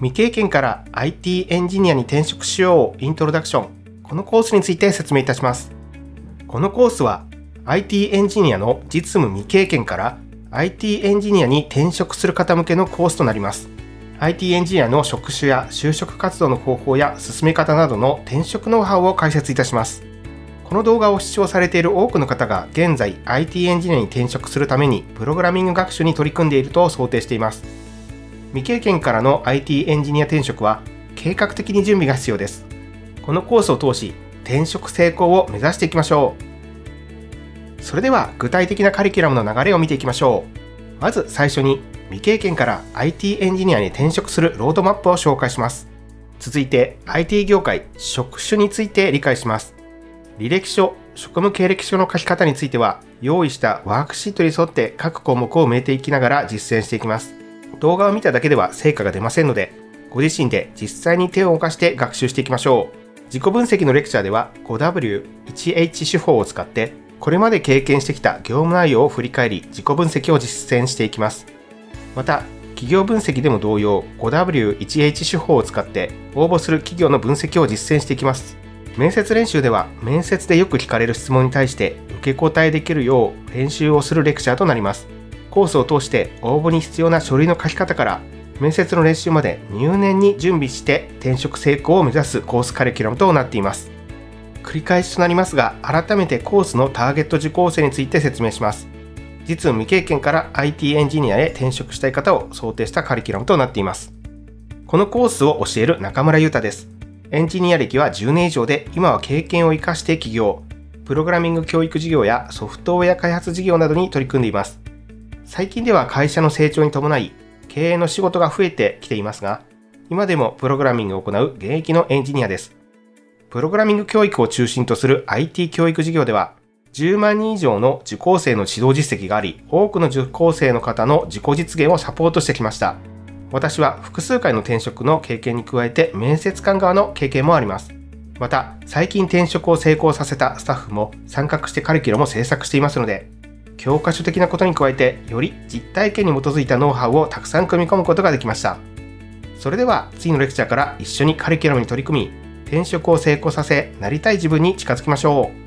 未経験から IT エンジニアに転職しようイントロダクション。このコースについて説明いたします。このコースは IT エンジニアの実務未経験から IT エンジニアに転職する方向けのコースとなります。IT エンジニアの職種や就職活動の方法や進め方などの転職ノウハウを解説いたします。この動画を視聴されている多くの方が現在 IT エンジニアに転職するためにプログラミング学習に取り組んでいると想定しています。未経験からの IT エンジニア転職は計画的に準備が必要です。このコースを通し転職成功を目指していきましょう。それでは具体的なカリキュラムの流れを見ていきましょう。まず最初に未経験から IT エンジニアに転職するロードマップを紹介します。続いて IT 業界、職種について理解します。履歴書、職務経歴書の書き方については用意したワークシートに沿って各項目を埋めていきながら実践していきます。動画を見ただけでは成果が出ませんので、ご自身で実際に手を動かして学習していきましょう。自己分析のレクチャーでは 5W1H 手法を使ってこれまで経験してきた業務内容を振り返り自己分析を実践していきます。また、企業分析でも同様 5W1H 手法を使って応募する企業の分析を実践していきます。面接練習では面接でよく聞かれる質問に対して受け答えできるよう練習をするレクチャーとなります。コースを通して応募に必要な書類の書き方から面接の練習まで入念に準備して転職成功を目指すコースカリキュラムとなっています。繰り返しとなりますが、改めてコースのターゲット受講生について説明します。実務未経験から IT エンジニアへ転職したい方を想定したカリキュラムとなっています。このコースを教える中村優太です。エンジニア歴は10年以上で、今は経験を生かして起業、プログラミング教育事業やソフトウェア開発事業などに取り組んでいます。最近では会社の成長に伴い、経営の仕事が増えてきていますが、今でもプログラミングを行う現役のエンジニアです。プログラミング教育を中心とする IT 教育事業では、10万人以上の受講生の指導実績があり、多くの受講生の方の自己実現をサポートしてきました。私は複数回の転職の経験に加えて面接官側の経験もあります。また、最近転職を成功させたスタッフも参画してカリキュラムを制作していますので、教科書的なことに加えてより実体験に基づいたノウハウをたくさん組み込むことができました。それでは次のレクチャーから一緒にカリキュラムに取り組み、転職を成功させ、なりたい自分に近づきましょう。